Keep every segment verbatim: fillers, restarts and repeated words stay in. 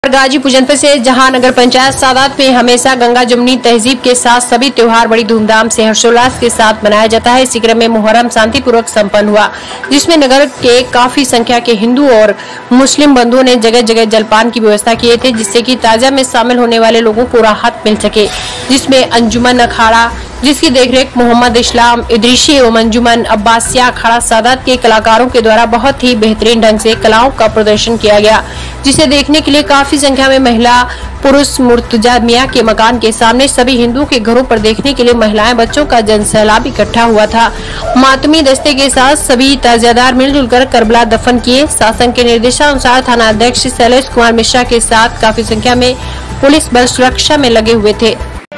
गाजीपुर जनपद से जहां नगर पंचायत सादात में हमेशा गंगा जमुनी तहजीब के साथ सभी त्योहार बड़ी धूमधाम से हर्षोल्लास के साथ मनाया जाता है। इसी क्रम में मुहर्रम शांतिपूर्वक संपन्न हुआ, जिसमें नगर के काफी संख्या के हिंदू और मुस्लिम बंधुओं ने जगह जगह जलपान की व्यवस्था किए थे, जिससे कि ताजा में शामिल होने वाले लोगों को राहत मिल सके। जिसमें अंजुमन अखाड़ा, जिसकी देखरेख मोहम्मद इस्लाम इदरीसी एवं अंजुमन अब्बासिया अखाड़ा सादात के कलाकारों के द्वारा बहुत ही बेहतरीन ढंग से कलाओं का प्रदर्शन किया गया, जिसे देखने के लिए काफी संख्या में महिला पुरुष मुर्तजा मियां के मकान के सामने सभी हिंदुओं के घरों पर देखने के लिए महिलाएं बच्चों का जनसैलाब इकट्ठा हुआ था। मातमी दस्ते के साथ सभी ताजियादार मिलजुल कर करबला दफन किए। शासन के निर्देशानुसार थाना अध्यक्ष शैलेश कुमार मिश्रा के साथ काफी संख्या में पुलिस बल सुरक्षा में लगे हुए थे।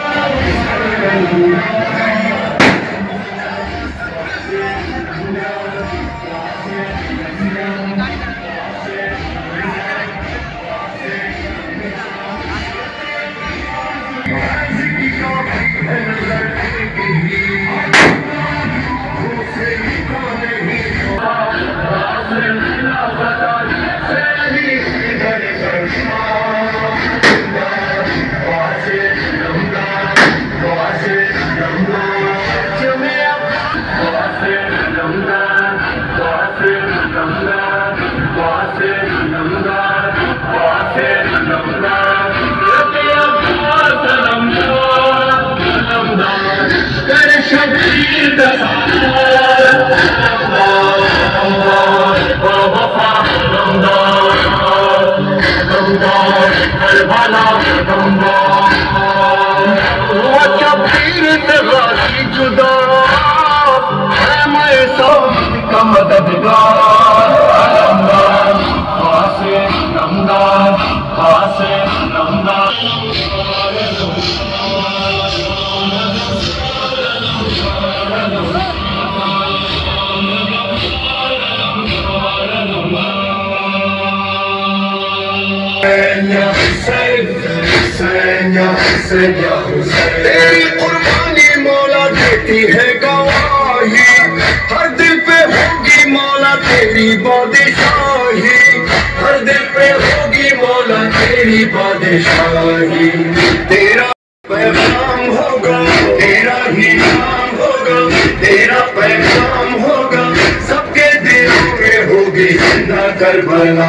तेरी कुर्बानी मौला देती है गवाही, हर दिल पे होगी मौला तेरी बादशाही, हर दिल पे होगी मौला तेरी बादशाही। तेरा पैगाम होगा, तेरा ही नाम होगा, तेरा पैगाम होगा, सबके दिलों में होगी जिंदा करबला।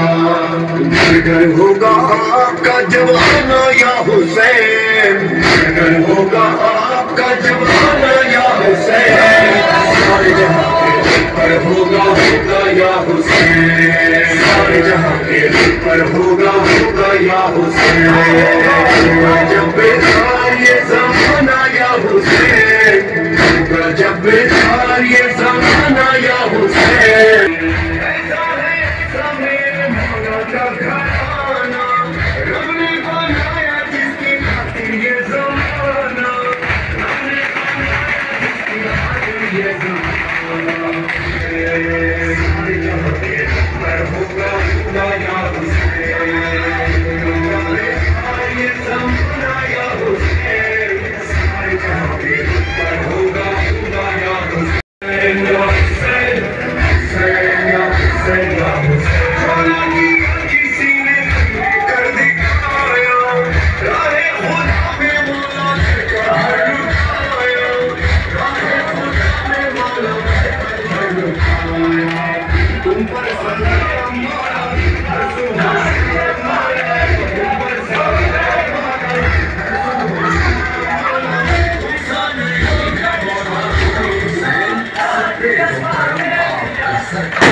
घर होगा आपका जवाना या हुसैन, घर होगा आपका जवाना या हुसैन, सारे जहां के पर होगा होगा या हुसैन, सारे जहां के पर होगा होगा या हुसैन। जब बेकार ये ज़माना या हुसैन, जब बेकार ये ज़माना या हुसैन। Yes, sir.